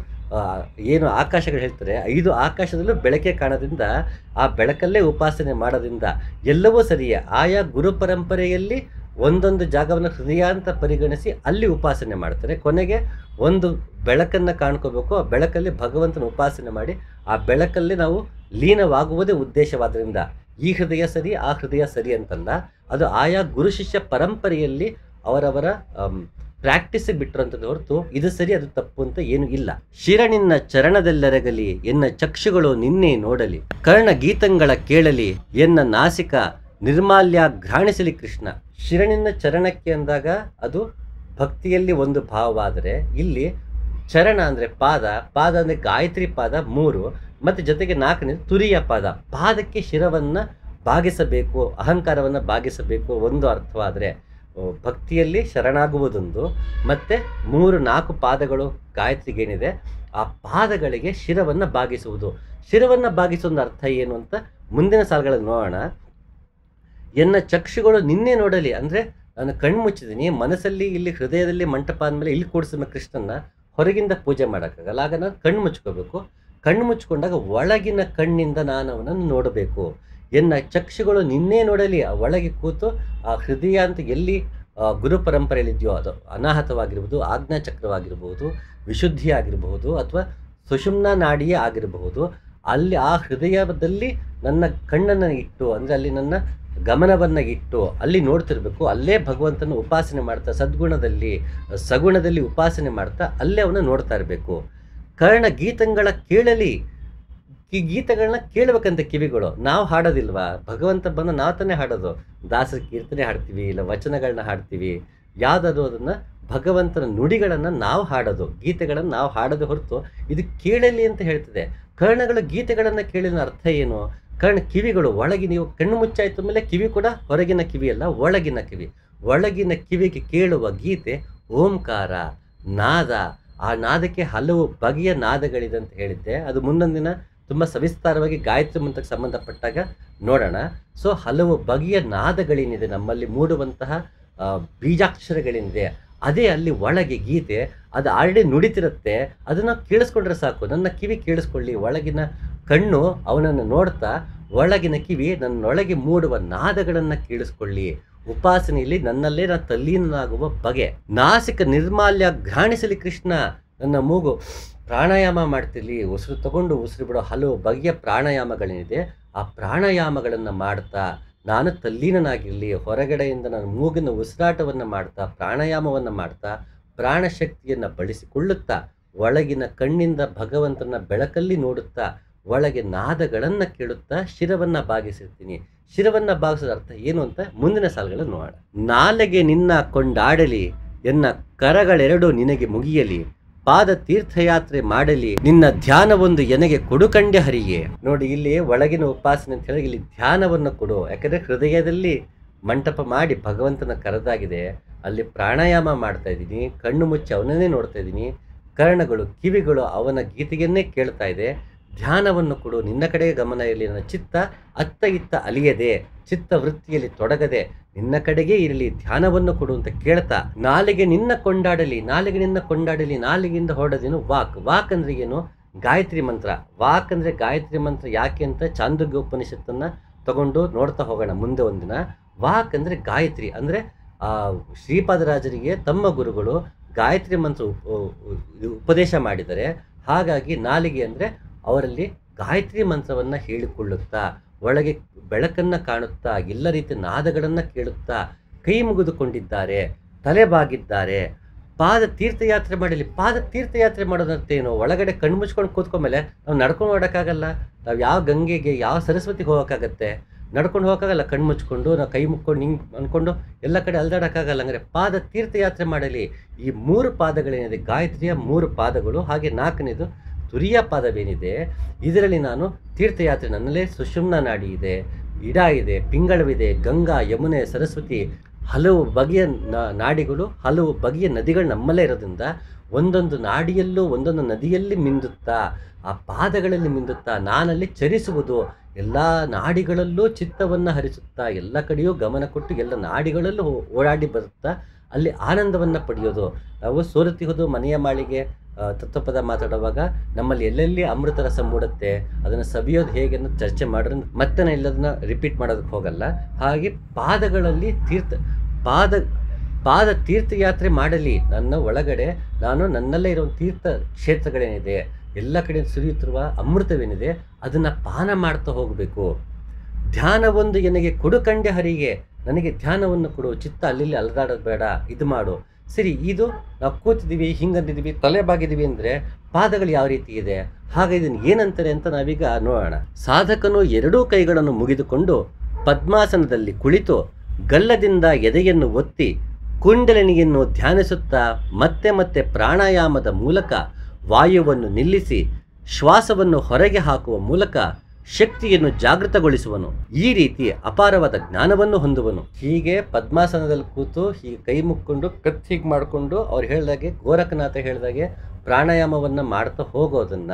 ಏನು ಆಕಾಶಗಳು ಹೇಳ್ತಾರೆ, 5 ಆಕಾಶದಲ್ಲೂ ಬೆಳಕೆ ಕಾಣೋದ್ರಿಂದ ಆ ಬೆಳಕಲ್ಲೇ ಉಪಾಸನೆ ಮಾಡೋದ್ರಿಂದ ಎಲ್ಲವೂ ಸರಿಯೇ. ಆಯಾ ಗುರು ಪರಂಪರೆಯಲ್ಲಿ ಒಂದೊಂದು ಜಾಗವನ್ನು ಹೃದಯ ಅಂತ ಪರಿಗಣಿಸಿ ಅಲ್ಲಿ ಉಪಾಸನೆ ಮಾಡ್ತಾರೆ. ಕೊನೆಗೆ ಒಂದು ಬೆಳಕನ್ನು ಕಾಣ್ಕೋಬೇಕು. ಆ ಬೆಳಕಲ್ಲಿ ಭಗವಂತನ ಉಪಾಸನೆ ಮಾಡಿ ಆ ಬೆಳಕಲ್ಲಿ ನಾವು ಲೀನವಾಗುವುದೇ ಉದ್ದೇಶವಾದ್ರಿಂದ ಈ ಹೃದಯ ಸರಿ ಆ ಹೃದಯ ಸರಿ ಅಂತಲ್ಲ, ಅದು ಆಯಾ ಗುರು ಶಿಷ್ಯ ಪರಂಪರೆಯಲ್ಲಿ ಅವರವರ ಪ್ರಾಕ್ಟೀಸಿಗೆ ಬಿಟ್ಟಿರೋಂಥದ್ದು ಹೊರತು ಇದು ಸರಿ ಅದು ತಪ್ಪು ಅಂತ ಏನು ಇಲ್ಲ. ಶಿರನಿನ್ನ ಚರಣದೆಲ್ಲರಗಲಿ ಎನ್ನ ಚಕ್ಷುಗಳು ನಿನ್ನೆ ನೋಡಲಿ, ಕರ್ಣ ಗೀತಂಗಳ ಕೇಳಲಿ ಎನ್ನ ನಾಸಿಕ ನಿರ್ಮಾಲ್ಯ ಘ್ರಾಣಿಸಲಿ ಕೃಷ್ಣ. ಶಿರನಿನ್ನ ಚರಣಕ್ಕೆ ಅಂದಾಗ ಅದು ಭಕ್ತಿಯಲ್ಲಿ ಒಂದು ಭಾವವಾದರೆ ಇಲ್ಲಿ ಚರಣ ಅಂದರೆ ಪಾದ, ಪಾದ ಅಂದರೆ ಗಾಯತ್ರಿ ಪಾದ 3 ಮತ್ತು ಜೊತೆಗೆ 4ನೇ ತುರಿಯ ಪಾದ. ಪಾದಕ್ಕೆ ಶಿರವನ್ನು ಬಾಗಿಸಬೇಕು, ಅಹಂಕಾರವನ್ನು ಬಾಗಿಸಬೇಕು ಒಂದು ಅರ್ಥವಾದರೆ ಭಕ್ತಿಯಲ್ಲಿ ಶರಣಾಗುವುದೊಂದು, ಮತ್ತು 3-4 ಪಾದಗಳು ಗಾಯತ್ರಿಗೇನಿದೆ ಆ ಪಾದಗಳಿಗೆ ಶಿರವನ್ನು ಬಾಗಿಸುವುದು. ಶಿರವನ್ನು ಬಾಗಿಸೋದು ಅರ್ಥ ಏನು ಅಂತ ಮುಂದಿನ ಸಾಲುಗಳಲ್ಲಿ ನೋಡೋಣ. ಎನ್ನ ಚಕ್ಷುಗಳು ನಿನ್ನೆ ನೋಡಲಿ ಅಂದರೆ ನಾನು ಕಣ್ಣು ಮುಚ್ಚಿದ್ದೀನಿ, ಮನಸ್ಸಲ್ಲಿ ಇಲ್ಲಿ ಹೃದಯದಲ್ಲಿ ಮಂಟಪ ಅಂದಮೇಲೆ ಇಲ್ಲಿ ಕೂಡಿಸಿದ ಕೃಷ್ಣನ ಹೊರಗಿಂದ ಪೂಜೆ ಮಾಡೋಕ್ಕಾಗಲ್ಲ. ಆಗ ನಾನು ಕಣ್ಣು ಮುಚ್ಕೋಬೇಕು. ಕಣ್ಣು ಮುಚ್ಕೊಂಡಾಗ ಒಳಗಿನ ಕಣ್ಣಿಂದ ನಾನು ಅವನನ್ನು ನೋಡಬೇಕು. ಎನ್ನ ಚಕ್ಷುಗಳು ನಿನ್ನೆ ನೋಡಲಿ, ಆ ಒಳಗೆ ಕೂತು ಆ ಹೃದಯ ಅಂತ ಎಲ್ಲಿ ಗುರು ಪರಂಪರೆಯಲ್ಲಿದೆಯೋ ಅದು ಅನಾಹತವಾಗಿರ್ಬೋದು, ಆಜ್ಞಾಚಕ್ರವಾಗಿರ್ಬೋದು, ವಿಶುದ್ಧಿ ಆಗಿರಬಹುದು ಅಥವಾ ಸುಷುಮ್ನಾ ನಾಡಿಯೇ ಆಗಿರಬಹುದು, ಅಲ್ಲಿ ಆ ಹೃದಯದಲ್ಲಿ ನನ್ನ ಕಣ್ಣನ್ನು ಇಟ್ಟು ಅಂದರೆ ಅಲ್ಲಿ ನನ್ನ ಗಮನವನ್ನು ಇಟ್ಟು ಅಲ್ಲಿ ನೋಡ್ತಿರ್ಬೇಕು. ಅಲ್ಲೇ ಭಗವಂತನ ಉಪಾಸನೆ ಮಾಡ್ತಾ ಸದ್ಗುಣದಲ್ಲಿ ಸಗುಣದಲ್ಲಿ ಉಪಾಸನೆ ಮಾಡ್ತಾ ಅಲ್ಲೇ ಅವನ್ನ ನೋಡ್ತಾ ಇರಬೇಕು. ಕರ್ಣ ಗೀತಂಗಳ ಕೇಳಲಿ, ಈ ಗೀತೆಗಳನ್ನ ಕೇಳಬೇಕಂತ ಕಿವಿಗಳು. ನಾವು ಹಾಡೋದಿಲ್ವಾ? ಭಗವಂತ ಬಂದು ನಾವು ತಾನೇ ಹಾಡೋದು. ದಾಸರ ಕೀರ್ತನೆ ಹಾಡ್ತೀವಿ, ಇಲ್ಲ ವಚನಗಳನ್ನ ಹಾಡ್ತೀವಿ. ಯಾವುದಾದ್ರು ಅದನ್ನು ಭಗವಂತನ ನುಡಿಗಳನ್ನು ನಾವು ಹಾಡೋದು, ಗೀತೆಗಳನ್ನು ನಾವು ಹಾಡೋದು ಹೊರತು ಇದು ಕೇಳಲಿ ಅಂತ ಹೇಳ್ತದೆ. ಕರ್ಣಗಳ ಗೀತೆಗಳನ್ನು ಕೇಳಿದ ಅರ್ಥ ಏನು? ಕರ್ಣ ಕಿವಿಗಳು ಒಳಗೆ, ನೀವು ಕಣ್ಣು ಮುಚ್ಚಾಯ್ತು ಮೇಲೆ ಕಿವಿ ಕೂಡ ಹೊರಗಿನ ಕಿವಿ ಅಲ್ಲ, ಒಳಗಿನ ಕಿವಿ. ಒಳಗಿನ ಕಿವಿಗೆ ಕೇಳುವ ಗೀತೆ ಓಂಕಾರ, ನಾದ. ಆ ನಾದಕ್ಕೆ ಹಲವು ಬಗೆಯ ನಾದಗಳಿದೆ ಅಂತ ಹೇಳಿದ್ದೆ. ಅದು ಮುಂದೊಂದಿನ ತುಂಬ ಸವಿಸ್ತಾರವಾಗಿ ಗಾಯತ್ರಿ ಮಂತ್ರಕ್ಕೆ ಸಂಬಂಧಪಟ್ಟಾಗ ನೋಡೋಣ. ಸೊ ಹಲವು ಬಗೆಯ ನಾದಗಳೇನಿದೆ ನಮ್ಮಲ್ಲಿ ಮೂಡುವಂತಹ ಬೀಜಾಕ್ಷರಗಳೇನಿದೆ ಅದೇ ಅಲ್ಲಿ ಒಳಗೆ ಗೀತೆ. ಅದು ಆಲ್ರೆಡಿ ನುಡಿತಿರುತ್ತೆ, ಅದನ್ನು ಕೇಳಿಸ್ಕೊಂಡ್ರೆ ಸಾಕು. ನನ್ನ ಕಿವಿ ಕೇಳಿಸ್ಕೊಳ್ಳಿ, ಒಳಗಿನ ಕಣ್ಣು ಅವನನ್ನು ನೋಡ್ತಾ ಒಳಗಿನ ಕಿವಿ ನನ್ನೊಳಗೆ ಮೂಡುವ ನಾದಗಳನ್ನು ಕೇಳಿಸ್ಕೊಳ್ಳಿ. ಉಪಾಸನೆಯಲ್ಲಿ ನನ್ನಲ್ಲೇ ನಾನು ತಲ್ಲೀನಾಗುವ ಬಗೆ. ನಾಸಿಕ ನಿರ್ಮಾಲ್ಯ ಘ್ರಾಣಿಸಲಿ ಕೃಷ್ಣ. ನನ್ನ ಮೂಗು ಪ್ರಾಣಾಯಾಮ ಮಾಡ್ತಿರ್ಲಿ, ಉಸಿರು ತಗೊಂಡು ಉಸಿರು ಬಿಡೋ ಹಲವು ಬಗೆಯ ಪ್ರಾಣಾಯಾಮಗಳೇನಿದೆ ಆ ಪ್ರಾಣಾಯಾಮಗಳನ್ನು ಮಾಡ್ತಾ ನಾನು ತಲ್ಲೀನನಾಗಿರಲಿ. ಹೊರಗಡೆಯಿಂದ ನಾನು ಮೂಗಿನ ಉಸಿರಾಟವನ್ನು ಮಾಡ್ತಾ ಪ್ರಾಣಾಯಾಮವನ್ನು ಮಾಡ್ತಾ ಪ್ರಾಣಶಕ್ತಿಯನ್ನು ಬಳಸಿಕೊಳ್ಳುತ್ತಾ ಒಳಗಿನ ಕಣ್ಣಿಂದ ಭಗವಂತನ ಬೆಳಕಲ್ಲಿ ನೋಡುತ್ತಾ ಒಳಗೆ ನಾದಗಳನ್ನು ಕೇಳುತ್ತಾ ಶಿರವನ್ನು ಬಾಗಿಸಿರ್ತೀನಿ. ಶಿರವನ್ನು ಬಾಗಿಸೋದ ಅರ್ಥ ಏನು ಅಂತ ಮುಂದಿನ ಸಾಲುಗಳನ್ನು ನೋಡೋಣ. ನಾಲೆಗೆ ನಿನ್ನ ಕೊಂಡಾಡಲಿ, ಎನ್ನ ಕರಗಳೆರಡು ನಿನಗೆ ಮುಗಿಯಲಿ, ಪಾದ ತೀರ್ಥಯಾತ್ರೆ ಮಾಡಲಿ, ನಿನ್ನ ಧ್ಯಾನವೊಂದು ಎನಗೆ ಕೊಡುಕಂಡೆ ಹರಿಯೇ. ನೋಡಿ, ಇಲ್ಲಿ ಒಳಗಿನ ಉಪಾಸನೆ ಅಂತ ಹೇಳಿ ಇಲ್ಲಿ ಧ್ಯಾನವನ್ನು ಕೊಡು. ಯಾಕಂದರೆ ಹೃದಯದಲ್ಲಿ ಮಂಟಪ ಮಾಡಿ ಭಗವಂತನ ಕರೆದಾಗಿದೆ. ಅಲ್ಲಿ ಪ್ರಾಣಾಯಾಮ ಮಾಡ್ತಾ ಇದ್ದೀನಿ, ಕಣ್ಣು ಮುಚ್ಚಿ ಅವನನ್ನೇ ನೋಡ್ತಾ ಇದ್ದೀನಿ, ಕರ್ಣಗಳು ಕಿವಿಗಳು ಅವನ ಗೀತೆಯನ್ನೇ ಕೇಳ್ತಾ ಇದೆ. ಧ್ಯಾನವನ್ನು ಕೊಡು, ನಿನ್ನ ಕಡೆಗೆ ಗಮನ ಇರಲಿ, ನನ್ನ ಚಿತ್ತ ಅತ್ತ ಇತ್ತ ಅಲಿಯದೆ, ಚಿತ್ತ ವೃತ್ತಿಯಲ್ಲಿ ತೊಡಗದೆ ನಿನ್ನ ಕಡೆಗೆ ಇರಲಿ, ಧ್ಯಾನವನ್ನು ಕೊಡು ಅಂತ ಕೇಳ್ತಾ ನಾಲಿಗೆ ನಿನ್ನ ಕೊಂಡಾಡಲಿ. ನಾಲಿಗೆ ನಿನ್ನ ಕೊಂಡಾಡಲಿ, ನಾಲಿಗೆಯಿಂದ ಹೊರಡೋದೇನು ವಾಕ್. ವಾಕ್ ಅಂದ್ರೆ ಏನು? ಗಾಯತ್ರಿ ಮಂತ್ರ. ವಾಕ್ ಅಂದರೆ ಗಾಯತ್ರಿ ಮಂತ್ರ ಯಾಕೆ ಅಂತ ಚಾಂದೋಗ್ಯ ಉಪನಿಷತ್ತನ್ನು ತಗೊಂಡು ನೋಡ್ತಾ ಹೋಗೋಣ ಮುಂದೆ ಒಂದಿನ. ವಾಕ್ ಅಂದರೆ ಗಾಯತ್ರಿ ಅಂದರೆ ಶ್ರೀಪಾದರಾಜರಿಗೆ ತಮ್ಮ ಗುರುಗಳು ಗಾಯತ್ರಿ ಮಂತ್ರ ಉಪದೇಶ ಮಾಡಿದರೆ, ಹಾಗಾಗಿ ನಾಲಿಗೆ ಅಂದರೆ ಅವರಲ್ಲಿ ಗಾಯತ್ರಿ ಮಂತ್ರವನ್ನು ಹೇಳಿಕೊಳ್ಳುತ್ತಾ, ಒಳಗೆ ಬೆಳಕನ್ನು ಕಾಣುತ್ತಾ, ಎಲ್ಲ ರೀತಿಯ ನಾದಗಳನ್ನು ಕೇಳುತ್ತಾ ಕೈ ಮುಗಿದುಕೊಂಡಿದ್ದಾರೆ, ತಲೆ ಬಾಗಿದ್ದಾರೆ. ಪಾದ ತೀರ್ಥಯಾತ್ರೆ ಮಾಡಲಿ. ಪಾದ ತೀರ್ಥಯಾತ್ರೆ ಮಾಡೋದಂತೇನು? ಒಳಗಡೆ ಕಣ್ಣು ಮುಚ್ಕೊಂಡು ಕೂತ್ಕೊಂಡ್ಮೇಲೆ ನಾವು ನಡ್ಕೊಂಡು ಹೋಗೋಕ್ಕಾಗಲ್ಲ. ನಾವು ಯಾವ ಗಂಗೆಗೆ ಯಾವ ಸರಸ್ವತಿಗೆ ಹೋಗೋಕ್ಕಾಗತ್ತೆ? ನಡ್ಕೊಂಡು ಹೋಗೋಕ್ಕಾಗಲ್ಲ. ಕಣ್ಣು ಮುಚ್ಕೊಂಡು ನಾವು ಕೈ ಮುಕ್ಕೊಂಡು ಹಿಂಗೆ ಅಂದ್ಕೊಂಡು ಎಲ್ಲ ಕಡೆ ಅಲ್ದಾಡೋಕ್ಕಾಗಲ್ಲ. ಅಂದರೆ ಪಾದ ತೀರ್ಥಯಾತ್ರೆ ಮಾಡಲಿ. ಈ 3 ಪಾದಗಳೇನಿದೆ, ಗಾಯತ್ರಿಯ 3 ಪಾದಗಳು, ಹಾಗೆ 4ನೇದು ತುರಿಯ ಪಾದವೇನಿದೆ, ಇದರಲ್ಲಿ ನಾನು ತೀರ್ಥಯಾತ್ರೆ, ನನ್ನಲ್ಲೇ ಸುಷುಮ್ನ ನಾಡಿ ಇದೆ, ಇಡ ಇದೆ, ಪಿಂಗಳವಿದೆ, ಗಂಗಾ, ಯಮುನೆ, ಸರಸ್ವತಿ, ಹಲವು ಬಗೆಯ ನಾಡಿಗಳು, ಹಲವು ಬಗೆಯ ನದಿಗಳು ನಮ್ಮಲ್ಲೇ ಇರೋದ್ರಿಂದ ಒಂದೊಂದು ನಾಡಿಯಲ್ಲೂ ಒಂದೊಂದು ನದಿಯಲ್ಲಿ ಮಿಂದುತ್ತಾ, ಆ ಪಾದಗಳಲ್ಲಿ ಮಿಂದುತ್ತಾ ನಾನಲ್ಲಿ ಚರಿಸುವುದು. ಎಲ್ಲ ನಾಡಿಗಳಲ್ಲೂ ಚಿತ್ತವನ್ನು ಹರಿಸುತ್ತಾ, ಎಲ್ಲ ಕಡೆಯೂ ಗಮನ ಕೊಟ್ಟು ಎಲ್ಲ ನಾಡಿಗಳಲ್ಲೂ ಓಡಾಡಿ ಬರುತ್ತಾ ಅಲ್ಲಿ ಆನಂದವನ್ನು ಪಡೆಯೋದು. ನಾವು ಸೋರುತ್ತಿಹುದು ಮನೆಯ ಮಾಳಿಗೆ ತತ್ವಪದ ಮಾತಾಡುವಾಗ ನಮ್ಮಲ್ಲಿ ಎಲ್ಲೆಲ್ಲಿ ಅಮೃತ ರಸ ಮೂಡುತ್ತೆ, ಅದನ್ನು ಸವಿಯೋದು ಹೇಗೆ ಅನ್ನೋದು ಚರ್ಚೆ ಮಾಡೋದ್ರಿಂದ ಮತ್ತೆ ನಾನು ಎಲ್ಲದನ್ನ ರಿಪೀಟ್ ಮಾಡೋದಕ್ಕೆ ಹೋಗಲ್ಲ. ಹಾಗೆ ಪಾದಗಳಲ್ಲಿ ಪಾದ ತೀರ್ಥಯಾತ್ರೆ ಮಾಡಲಿ. ನನ್ನ ಒಳಗಡೆ ನಾನು ನನ್ನಲ್ಲೇ ಇರೋ ತೀರ್ಥ ಕ್ಷೇತ್ರಗಳೇನಿದೆ, ಎಲ್ಲ ಕಡೆ ಸುರಿಯುತ್ತಿರುವ ಅಮೃತವೇನಿದೆ, ಅದನ್ನು ಪಾನ ಮಾಡ್ತಾ ಹೋಗಬೇಕು. ಧ್ಯಾನವೊಂದು ನನಗೆ ಕೊಡು ಕಂಡೆ ಹರಿಗೆ, ನನಗೆ ಧ್ಯಾನವನ್ನು ಕೊಡು, ಚಿತ್ತ ಅಲ್ಲಿ ಅಲ್ದಾಡೋದು ಬೇಡ, ಇದು ಮಾಡು. ಸರಿ, ಇದು ನಾವು ಕೂತಿದ್ದೀವಿ, ಹಿಂಗಂದಿದ್ದೀವಿ, ತಲೆ ಬಾಗಿದ್ದೀವಿ ಅಂದರೆ ಪಾದಗಳು ಯಾವ ರೀತಿ ಇದೆ, ಹಾಗೆ ಇದನ್ನು ಏನಂತಾರೆ ಅಂತ ನಾವೀಗ ನೋಡೋಣ. ಸಾಧಕನು 2 ಕೈಗಳನ್ನು ಮುಗಿದುಕೊಂಡು ಪದ್ಮಾಸನದಲ್ಲಿ ಕುಳಿತು ಗಲ್ಲದಿಂದ ಎದೆಯನ್ನು ಒತ್ತಿ ಕುಂಡಲಿನಿಯನ್ನು ಧ್ಯಾನಿಸುತ್ತಾ ಮತ್ತೆ ಮತ್ತೆ ಪ್ರಾಣಾಯಾಮದ ಮೂಲಕ ವಾಯುವನ್ನು ನಿಲ್ಲಿಸಿ ಶ್ವಾಸವನ್ನು ಹೊರಗೆ ಹಾಕುವ ಮೂಲಕ ಶಕ್ತಿಯನ್ನು ಜಾಗೃತಗೊಳಿಸುವನು. ಈ ರೀತಿ ಅಪಾರವಾದ ಜ್ಞಾನವನ್ನು ಹೊಂದುವನು. ಹೀಗೆ ಪದ್ಮಾಸನದಲ್ಲಿ ಕೂತು ಹೀಗೆ ಕೈ ಮುಕ್ಕೊಂಡು ಕತ್ ಹೀಗೆ ಮಾಡಿಕೊಂಡು ಅವ್ರು ಹೇಳಿದಾಗೆ, ಗೋರಖನಾಥ ಹೇಳಿದಾಗೆ ಪ್ರಾಣಾಯಾಮವನ್ನು ಮಾಡ್ತಾ ಹೋಗೋದನ್ನ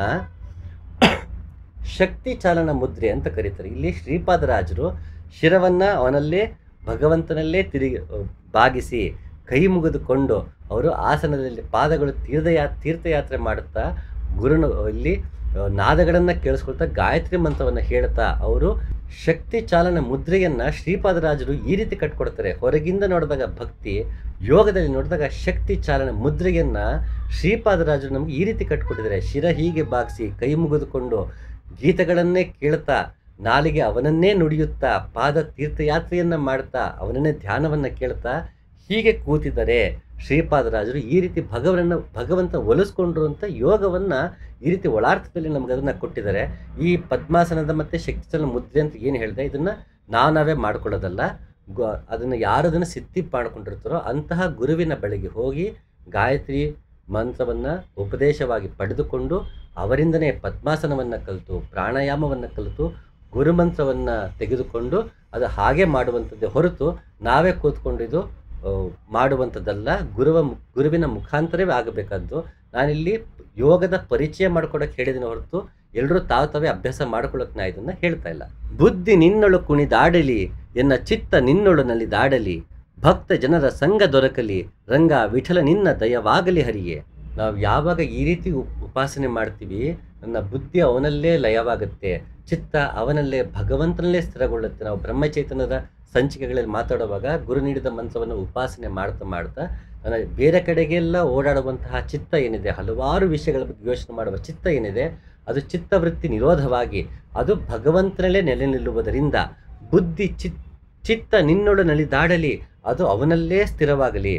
ಶಕ್ತಿ ಚಾಲನ ಮುದ್ರೆ ಅಂತ ಕರೀತಾರೆ. ಇಲ್ಲಿ ಶ್ರೀಪಾದರಾಜರು ಶಿರವನ್ನು ಅವನಲ್ಲೇ ಭಗವಂತನಲ್ಲೇ ಬಾಗಿಸಿ ಕೈ ಮುಗಿದುಕೊಂಡು ಅವರು ಆಸನದಲ್ಲಿ ಪಾದಗಳು ತೀರ್ಥಯಾತ್ರೆ ಮಾಡುತ್ತಾ ಇಲ್ಲಿ ನಾದಗಳನ್ನು ಕೇಳಿಸ್ಕೊಳ್ತಾ ಗಾಯತ್ರಿ ಮಂತ್ರವನ್ನು ಹೇಳ್ತಾ ಅವರು ಶಕ್ತಿ ಚಾಲನ ಮುದ್ರೆಯನ್ನು ಶ್ರೀಪಾದರಾಜರು ಈ ರೀತಿ ಕಟ್ಕೊಡ್ತಾರೆ. ಹೊರಗಿಂದ ನೋಡಿದಾಗ ಭಕ್ತಿ, ಯೋಗದಲ್ಲಿ ನೋಡಿದಾಗ ಶಕ್ತಿ ಚಾಲನ ಮುದ್ರೆಯನ್ನು ಶ್ರೀಪಾದರಾಜರು ನಮಗೆ ಈ ರೀತಿ ಕಟ್ಕೊಟ್ಟಿದ್ದಾರೆ. ಶಿರ ಹೀಗೆ ಬಾಗಿಸಿ ಕೈ ಮುಗಿದುಕೊಂಡು ಗೀತೆಗಳನ್ನೇ ಕೇಳ್ತಾ, ನಾಲಿಗೆ ಅವನನ್ನೇ ನುಡಿಯುತ್ತಾ, ಪಾದ ತೀರ್ಥಯಾತ್ರೆಯನ್ನು ಮಾಡ್ತಾ, ಅವನನ್ನೇ ಧ್ಯಾನವನ್ನು ಕೇಳ್ತಾ ಹೀಗೆ ಕೂತಿದ್ದಾರೆ ಶ್ರೀಪಾದರಾಜರು. ಈ ರೀತಿ ಭಗವಂತ ಒಲಿಸ್ಕೊಂಡ್ರು ಅಂತ ಯೋಗವನ್ನು ಈ ರೀತಿ ಒಳಾರ್ಥದಲ್ಲಿ ನಮ್ಗೆ ಅದನ್ನು ಕೊಟ್ಟಿದ್ದಾರೆ. ಈ ಪದ್ಮಾಸನದ ಮತ್ತು ಶಕ್ತಿಚಲನ ಮುದ್ರೆ ಅಂತ ಏನು ಹೇಳಿದೆ, ಇದನ್ನು ನಾವೇ ಮಾಡ್ಕೊಳ್ಳೋದಲ್ಲ. ಅದನ್ನು ಯಾರದನ್ನು ಸಿದ್ಧಿ ಮಾಡ್ಕೊಂಡಿರ್ತಾರೋ ಅಂತಹ ಗುರುವಿನ ಬಳಿಗೆ ಹೋಗಿ ಗಾಯತ್ರಿ ಮಂತ್ರವನ್ನು ಉಪದೇಶವಾಗಿ ಪಡೆದುಕೊಂಡು ಅವರಿಂದನೇ ಪದ್ಮಾಸನವನ್ನು ಕಲಿತು, ಪ್ರಾಣಾಯಾಮವನ್ನು ಕಲಿತು, ಗುರುಮಂತ್ರವನ್ನು ತೆಗೆದುಕೊಂಡು ಅದು ಹಾಗೆ ಮಾಡುವಂಥದ್ದೇ ಹೊರತು ನಾವೇ ಕೂತ್ಕೊಂಡಿದ್ದು ಮಾಡುವಂಥದ್ದಲ್ಲ. ಗುರುವಿನ ಮುಖಾಂತರವೇ ಆಗಬೇಕಾದ್ದು. ನಾನಿಲ್ಲಿ ಯೋಗದ ಪರಿಚಯ ಮಾಡ್ಕೊಡೋಕೆ ಹೇಳಿದ್ದೀನಿ ಹೊರತು ಎಲ್ಲರೂ ತಾವೇ ಅಭ್ಯಾಸ ಮಾಡ್ಕೊಳ್ಳೋಕೆ ನಾ ಇದನ್ನು ಹೇಳ್ತಾ ಇಲ್ಲ. ಬುದ್ಧಿ ನಿನ್ನೊಳು ಕುಣಿದಾಡಲಿ, ಎನ್ನ ಚಿತ್ತ ನಿನ್ನೊಳನಲ್ಲಿ ದಾಡಲಿ, ಭಕ್ತ ಜನರ ಸಂಘ ದೊರಕಲಿ, ರಂಗ ವಿಠಲ ನಿನ್ನ ದಯವಾಗಲಿ ಹರಿಯೇ. ನಾವು ಯಾವಾಗ ಈ ರೀತಿ ಉಪಾಸನೆ ಮಾಡ್ತೀವಿ, ನನ್ನ ಬುದ್ಧಿ ಅವನಲ್ಲೇ ಲಯವಾಗುತ್ತೆ, ಚಿತ್ತ ಅವನಲ್ಲೇ ಭಗವಂತನಲ್ಲೇ ಸ್ಥಿರಗೊಳ್ಳುತ್ತೆ. ನಾವು ಬ್ರಹ್ಮಚೈತನ್ಯದ ಸಂಚಿಕೆಗಳಲ್ಲಿ ಮಾತಾಡುವಾಗ ಗುರು ನೀಡಿದ ಮಂತ್ರವನ್ನು ಉಪಾಸನೆ ಮಾಡ್ತಾ ನನ್ನ ಬೇರೆ ಕಡೆಗೆಲ್ಲ ಓಡಾಡುವಂತಹ ಚಿತ್ತ ಏನಿದೆ, ಹಲವಾರು ವಿಷಯಗಳ ಬಗ್ಗೆ ಯೋಚನೆ ಮಾಡುವ ಚಿತ್ತ ಏನಿದೆ, ಅದು ಚಿತ್ತವೃತ್ತಿ ನಿರೋಧವಾಗಿ ಅದು ಭಗವಂತನಲ್ಲೇ ನೆಲೆ ನಿಲ್ಲುವುದರಿಂದ ಬುದ್ಧಿ ಚಿತ್ತ ನಿನ್ನೊಳು ನಲಿದಾಡಲಿ, ಅದು ಅವನಲ್ಲೇ ಸ್ಥಿರವಾಗಲಿ,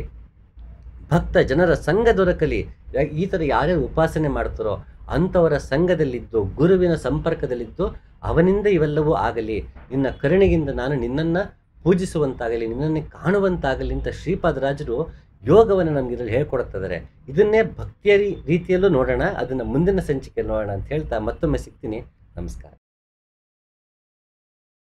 ಭಕ್ತ ಜನರ ಸಂಘ ದೊರಕಲಿ. ಈ ಥರ ಯಾರ್ಯಾರು ಉಪಾಸನೆ ಮಾಡ್ತಾರೋ ಅಂಥವರ ಸಂಘದಲ್ಲಿದ್ದು, ಗುರುವಿನ ಸಂಪರ್ಕದಲ್ಲಿದ್ದು ಅವನಿಂದ ಇವೆಲ್ಲವೂ ಆಗಲಿ, ನಿನ್ನ ಕರುಣೆಯಿಂದ ನಾನು ನಿನ್ನನ್ನು ಪೂಜಿಸುವಂತಾಗಲಿ, ನಿನ್ನನ್ನೇ ಕಾಣುವಂತಾಗಲಿ ಅಂತ ಶ್ರೀಪಾದರಾಜರು ಯೋಗವನ್ನು ನಮಗೆ ಇದರಲ್ಲಿ ಹೇಳ್ಕೊಡ್ತಿದ್ದಾರೆ. ಇದನ್ನೇ ಭಕ್ತಿಯ ರೀತಿಯಲ್ಲೂ ನೋಡೋಣ, ಅದನ್ನು ಮುಂದಿನ ಸಂಚಿಕೆ ನೋಡೋಣ ಅಂತ ಹೇಳ್ತಾ ಮತ್ತೊಮ್ಮೆ ಸಿಗ್ತೀನಿ. ನಮಸ್ಕಾರ.